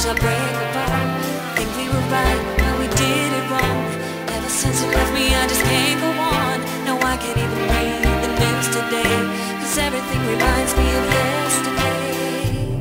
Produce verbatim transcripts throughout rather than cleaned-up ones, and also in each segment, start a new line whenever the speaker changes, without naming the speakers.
shall break apart. Think we were right, but we did it wrong. Ever since you left me, I just can't go on. No, I can't even read the news today, 'cause everything reminds me of yesterday.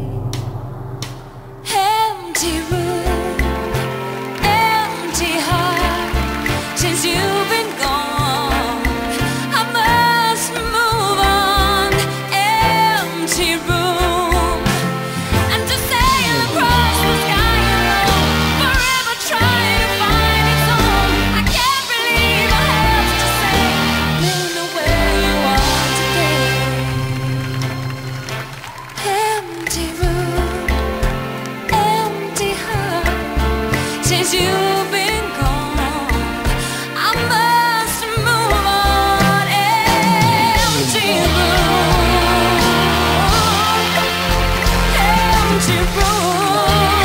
Empty room, empty heart. Since you've been gone, I must move on. Empty room, and to sail across the sky alone, forever trying to find its own. I can't believe I have to say, don't know where you are today. Empty room, empty heart. Since you've been gone, I must move on. Empty room, empty room.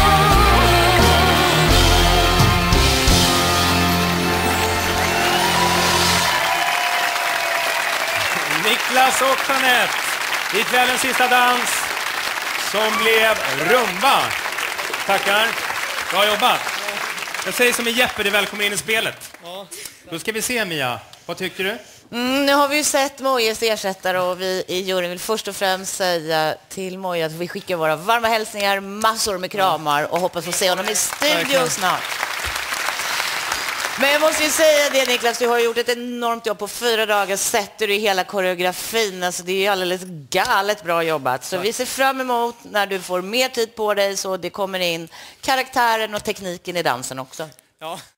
Niklas och Jeanette i kvällens sista dans som blev rumba. Tackar. Bra jobbat. Jag säger som en Jeppe, välkommen in i spelet. Då ska vi se, Mia. Vad tycker du?
Mm, nu har vi ju sett Mojes ersättare och vi i juryn vill först och främst säga till Moje att vi skickar våra varma hälsningar, massor med kramar och hoppas få se honom i studion snart. Men jag måste ju säga det, Niklas, du har gjort ett enormt jobb. På fyra dagar sätter du i hela koreografin. Alltså det är ju alldeles galet bra jobbat. Så vi ser fram emot när du får mer tid på dig så det kommer in karaktären och tekniken i dansen också.
Ja.